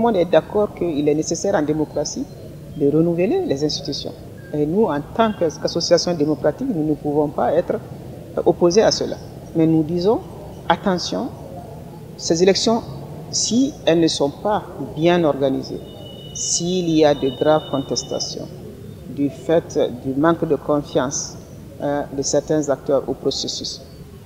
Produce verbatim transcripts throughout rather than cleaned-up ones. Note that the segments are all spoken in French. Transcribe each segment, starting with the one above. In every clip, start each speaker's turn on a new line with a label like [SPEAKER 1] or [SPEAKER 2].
[SPEAKER 1] monde est d'accord qu'il est nécessaire en démocratie de renouveler les institutions. Et nous, en tant qu'association démocratique, nous ne pouvons pas être opposés à cela. Mais nous disons, attention, ces élections, si elles ne sont pas bien organisées, s'il y a de graves contestations, du fait du manque de confiance euh, de certains acteurs au processus,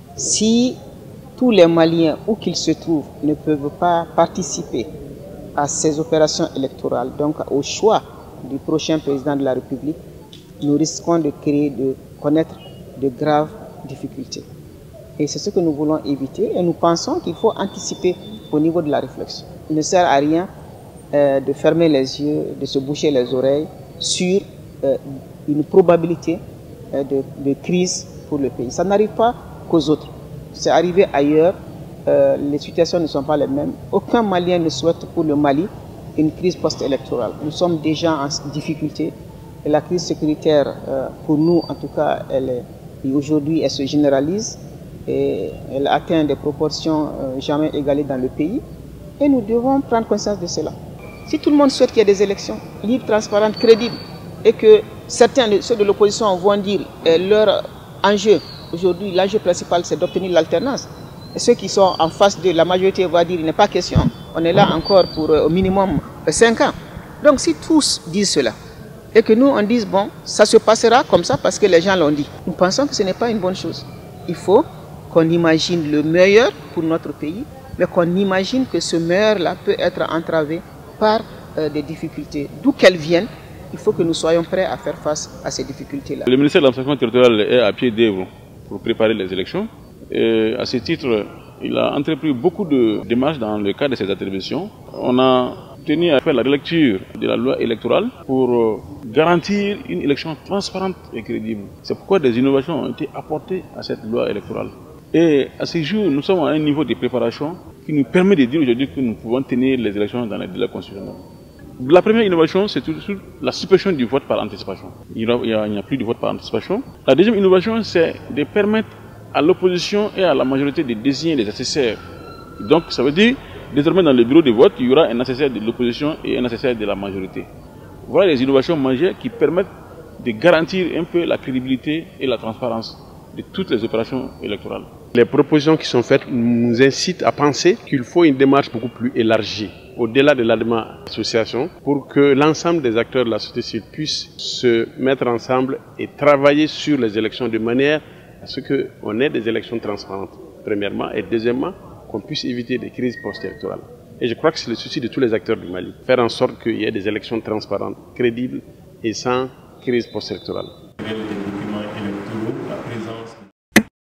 [SPEAKER 1] si tous les Maliens, où qu'ils se trouvent, ne peuvent pas participer à ces opérations électorales, donc au choix du prochain président de la République, nous risquons de créer, de connaître de graves difficultés. Et c'est ce que nous voulons éviter et nous pensons qu'il faut anticiper au niveau de la réflexion. Il ne sert à rien euh, de fermer les yeux, de se boucher les oreilles sur euh, une probabilité euh, de, de crise pour le pays. Ça n'arrive pas qu'aux autres. C'est arrivé ailleurs, euh, les situations ne sont pas les mêmes. Aucun Malien ne souhaite pour le Mali une crise post-électorale. Nous sommes déjà en difficulté et la crise sécuritaire, euh, pour nous en tout cas, elle est, aujourd'hui elle se généralise et elle atteint des proportions euh, jamais égalées dans le pays et nous devons prendre conscience de cela. Si tout le monde souhaite qu'il y ait des élections libres, transparentes, crédibles et que certains, ceux de l'opposition vont dire euh, leur enjeu, aujourd'hui, l'enjeu principal, c'est d'obtenir l'alternance. Et ceux qui sont en face de la majorité vont dire, il n'est pas question. On est là encore pour euh, au minimum euh, cinq ans. Donc si tous disent cela, et que nous on dise, bon, ça se passera comme ça parce que les gens l'ont dit, nous pensons que ce n'est pas une bonne chose. Il faut qu'on imagine le meilleur pour notre pays, mais qu'on imagine que ce meilleur-là peut être entravé par euh, des difficultés. D'où qu'elles viennent, il faut que nous soyons prêts à faire face à ces difficultés-là.
[SPEAKER 2] Le ministère de l'administration territoriale est à pied d'œuvre pour préparer les élections. Et à ce titre, il a entrepris beaucoup de démarches dans le cadre de ses attributions. On a tenu à faire la relecture de la loi électorale pour garantir une élection transparente et crédible. C'est pourquoi des innovations ont été apportées à cette loi électorale. Et à ce jour, nous sommes à un niveau de préparation qui nous permet de dire aujourd'hui que nous pouvons tenir les élections dans les délais constitutionnels. La première innovation, c'est tout de suite la suppression du vote par anticipation. Il n'y a, a plus de vote par anticipation. La deuxième innovation, c'est de permettre à l'opposition et à la majorité de désigner des assesseurs. Donc, ça veut dire, désormais dans le bureau de vote, il y aura un assesseur de l'opposition et un assesseur de la majorité. Voilà les innovations majeures qui permettent de garantir un peu la crédibilité et la transparence de toutes les opérations électorales.
[SPEAKER 3] Les propositions qui sont faites nous incitent à penser qu'il faut une démarche beaucoup plus élargie, au-delà de la démarche association, pour que l'ensemble des acteurs de la société civile puissent se mettre ensemble et travailler sur les élections de manière à ce qu'on ait des élections transparentes, premièrement, et deuxièmement, qu'on puisse éviter des crises post-électorales. Et je crois que c'est le souci de tous les acteurs du Mali, faire en sorte qu'il y ait des élections transparentes, crédibles et sans crise post-électorale.